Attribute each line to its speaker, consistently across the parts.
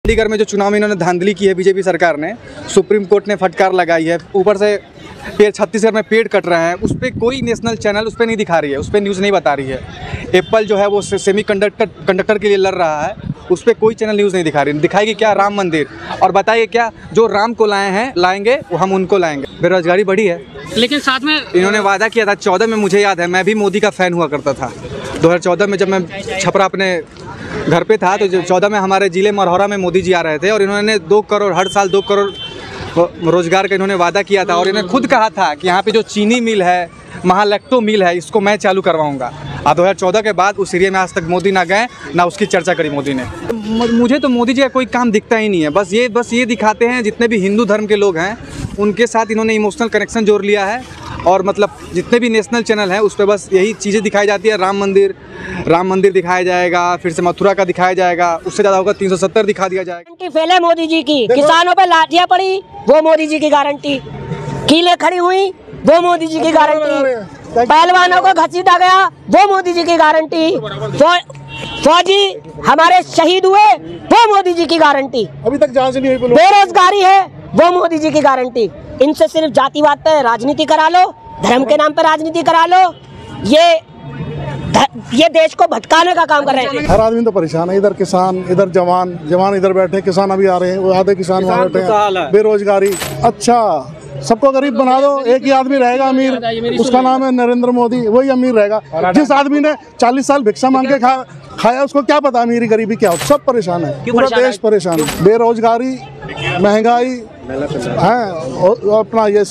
Speaker 1: चंडीगढ़ में जो चुनाव में इन्होंने धांधली की है बीजेपी सरकार ने, सुप्रीम कोर्ट ने फटकार लगाई है, ऊपर से पेड़ छत्तीसगढ़ में पेड़ कट रहे हैं, उस पर कोई नेशनल चैनल उस पर नहीं दिखा रही है, उस पर न्यूज़ नहीं बता रही है। एप्पल जो है वो सेमी कंडक्टर के लिए लड़ रहा है, उस पर कोई चैनल न्यूज़ नहीं दिखा रही। दिखाएगी क्या? राम मंदिर। और बताइए क्या, जो राम को लाएंगे वो हम उनको लाएंगे। बेरोजगारी बढ़ी है,
Speaker 2: लेकिन साथ में
Speaker 1: इन्होंने वादा किया था 14 में, मुझे याद है मैं भी मोदी का फ़ैन हुआ करता था। 2014 में जब मैं छपरा अपने घर पे था तो 14 में हमारे ज़िले मरौरा में मोदी जी आ रहे थे और इन्होंने 2 करोड़ हर साल 2 करोड़ रोजगार का इन्होंने वादा किया था। और इन्होंने खुद कहा था कि यहाँ पे जो चीनी मिल है, महालैक्टो मिल है, इसको मैं चालू करवाऊँगा। 2014 के बाद उस एरिया में आज तक मोदी ना गए, ना उसकी चर्चा करी मोदी ने। मुझे तो मोदी जी का कोई काम दिखता ही नहीं है। बस ये दिखाते हैं जितने भी हिंदू धर्म के लोग हैं उनके साथ इन्होंने इमोशनल कनेक्शन जोड़ लिया है। और मतलब जितने भी नेशनल चैनल हैं उस पर बस यही चीज़ें दिखाई जाती है। राम मंदिर दिखाया जाएगा, फिर से मथुरा का दिखाया जाएगा, उससे ज़्यादा होगा 370 दिखा दिया जाएगा।
Speaker 3: फैले मोदी जी की, किसानों पे लाठियां पड़ी वो मोदी जी की गारंटी, कीलें खड़ी हुई वो मोदी जी की गारंटी, पहलवानों को घसीटा गया वो मोदी जी की गारंटी, फौजी हमारे शहीद हुए वो मोदी जी की गारंटी,
Speaker 4: अभी तक जांच नहीं हुई,
Speaker 3: बेरोजगारी है वो मोदी जी की गारंटी। इनसे सिर्फ जातिवाद पे राजनीति करा लो, धर्म के नाम पर राजनीति करा लो, ये देश को भटकाने का काम कर रहे हैं।
Speaker 4: हर आदमी तो परेशान है, इधर किसान, इधर जवान इधर बैठे, किसान अभी आ रहे हैं, वो आधे किसान वहाँ बैठे हैं, बेरोजगारी। अच्छा, सबको गरीब बना दो, एक ही आदमी रहेगा अमीर, उसका नाम है नरेंद्र मोदी, वही अमीर रहेगा। जिस आदमी ने 40 साल भिक्षा मांग के खाया उसको क्या पता अमीरी गरीबी क्या हो। सब परेशान है, पूरा देश परेशान है। बेरोजगारी, महंगाई है, अपना ये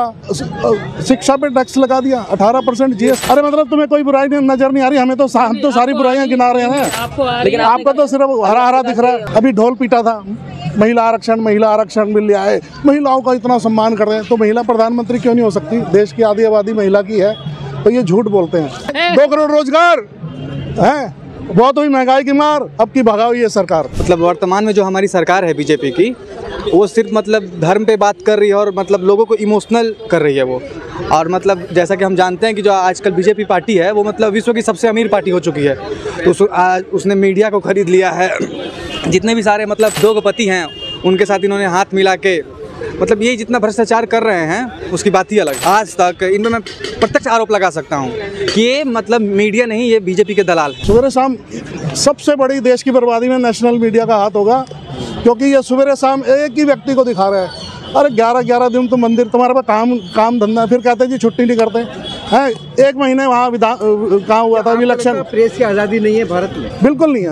Speaker 4: शिक्षा पे टैक्स लगा दिया 18% GST। अरे मतलब तुम्हें कोई बुराई नजर नहीं आ रही? हम तो सारी बुराइयां गिना रहे हैं, लेकिन आपको तो सिर्फ हरा हरा दिख रहा है। अभी ढोल पीटा था, महिला आरक्षण मिल रहा है, महिलाओं का इतना सम्मान कर रहे हैं, तो महिला प्रधानमंत्री क्यों नहीं हो सकती? देश की आधी आबादी महिला की है, तो ये झूठ बोलते हैं। 2 करोड़ रोजगार है, बहुत हुई महंगाई की मार, अब की भगाओ ये सरकार।
Speaker 1: मतलब वर्तमान में जो हमारी सरकार है बीजेपी की, वो सिर्फ मतलब धर्म पे बात कर रही है और मतलब लोगों को इमोशनल कर रही है वो। और मतलब जैसा कि हम जानते हैं कि जो आजकल बीजेपी पार्टी है वो मतलब विश्व की सबसे अमीर पार्टी हो चुकी है। तो उसने मीडिया को खरीद लिया है, जितने भी सारे मतलब उद्योगपति हैं उनके साथ इन्होंने हाथ मिला के मतलब ये जितना भ्रष्टाचार कर रहे हैं उसकी बात ही अलग। आज तक इनमें मैं प्रत्यक्ष आरोप लगा सकता हूँ कि ये मतलब मीडिया नहीं, ये बीजेपी के दलाल हैं।
Speaker 4: सुबह शाम सबसे बड़ी देश की बर्बादी में नेशनल मीडिया का हाथ होगा, क्योंकि ये सुबह शाम एक ही व्यक्ति को दिखा रहा है। अरे 11 दिन तो मंदिर, तुम्हारे पास काम धंधा, फिर कहते हैं जी छुट्टी नहीं करते हैं। 1 महीने वहाँ कहाँ हुआ था इलेक्शन?
Speaker 5: प्रेस की आज़ादी नहीं है भारत में,
Speaker 4: बिल्कुल नहीं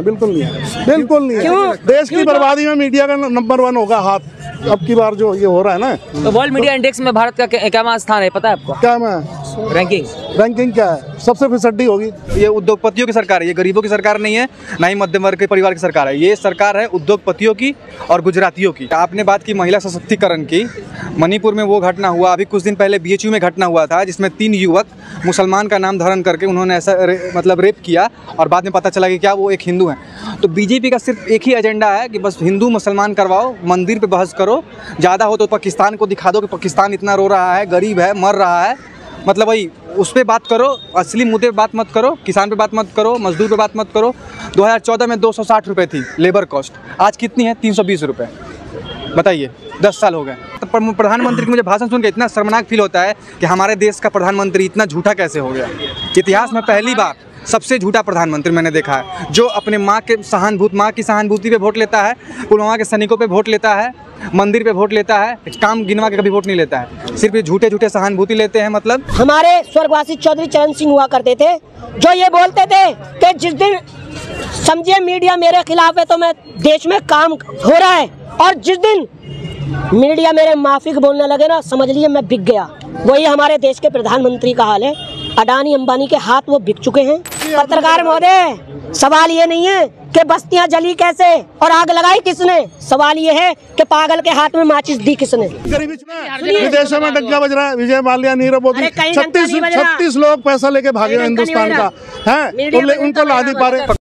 Speaker 4: है। देश की बर्बादी में मीडिया का नंबर 1 होगा हाथ। अब की बार जो ये हो रहा है ना,
Speaker 6: तो वर्ल्ड मीडिया इंडेक्स में भारत का क्या स्थान है पता है आपको?
Speaker 4: क्या मैं
Speaker 6: रैंकिंग
Speaker 4: क्या है? सबसे फिसड्डी होगी।
Speaker 1: ये उद्योगपतियों की सरकार है, ये गरीबों की सरकार नहीं है, ना ही मध्यम वर्ग के परिवार की सरकार है। ये सरकार है उद्योगपतियों की और गुजरातियों की। आपने बात की महिला सशक्तिकरण की, मणिपुर में वो घटना हुआ, अभी कुछ दिन पहले BHU में घटना हुआ था जिसमें 3 युवक मुसलमान का नाम धारण करके उन्होंने ऐसा मतलब रेप किया और बाद में पता चला कि क्या वो एक हिंदू हैं। तो बीजेपी का सिर्फ एक ही एजेंडा है कि बस हिंदू मुसलमान करवाओ, मंदिर पे बहस करो, ज़्यादा हो तो पाकिस्तान को दिखा दो कि पाकिस्तान इतना रो रहा है, गरीब है, मर रहा है। मतलब वही उस पर बात करो, असली मुद्दे पे बात मत करो, किसान पे बात मत करो, मजदूर पे बात मत करो। 2014 में 260 रुपये थी लेबर कॉस्ट, आज कितनी है? 320 रुपये। बताइए, 10 साल हो गए। तो प्रधानमंत्री के मुझे भाषण सुन के इतना शर्मनाक फील होता है कि हमारे देश का प्रधानमंत्री इतना झूठा कैसे हो गया। इतिहास में पहली बार सबसे झूठा प्रधानमंत्री मैंने देखा है, जो अपने माँ की सहानुभूति पे वोट लेता है, पुलवामा के सैनिकों पे वोट लेता है, मंदिर पे वोट लेता है, काम गिनवा के कभी वोट नहीं लेता है, सिर्फ झूठे सहानुभूति लेते हैं। मतलब
Speaker 3: हमारे स्वर्गवासी चौधरी चरण सिंह हुआ करते थे, जो ये बोलते थे कि जिस दिन समझिए मीडिया मेरे खिलाफ है तो मैं देश में काम हो रहा है, और जिस दिन मीडिया मेरे माफिक बोलने लगे ना, समझ लिए मैं बिक गया। वही हमारे देश के प्रधानमंत्री का हाल है। अडानी अंबानी के हाथ वो बिक चुके हैं। पत्रकार महोदय, सवाल ये नहीं है कि बस्तियां जली कैसे और आग लगाई किसने, सवाल ये है कि पागल के हाथ में माचिस दी किसने।
Speaker 4: विदेशों में डंका बज रहा है, विजय माल्या, नीरव मोदी, 36 लोग पैसा लेके भागे हिंदुस्तान का है, उनको ला नहीं पा रहे।